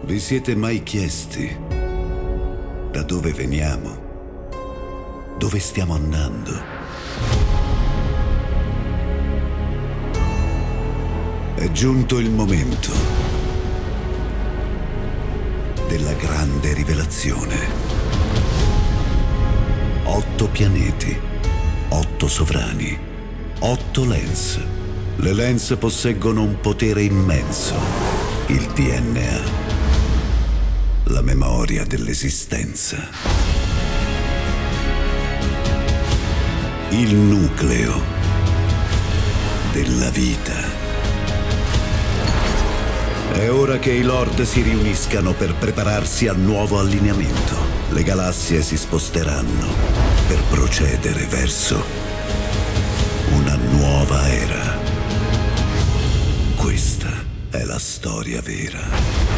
Vi siete mai chiesti da dove veniamo? Dove stiamo andando? È giunto il momento della grande rivelazione. 8 pianeti, 8 sovrani, 8 lens. Le lens posseggono un potere immenso, il DNA. La memoria dell'esistenza. Il nucleo della vita. È ora che i Lord si riuniscano per prepararsi al nuovo allineamento. Le galassie si sposteranno per procedere verso una nuova era. Questa è la storia vera.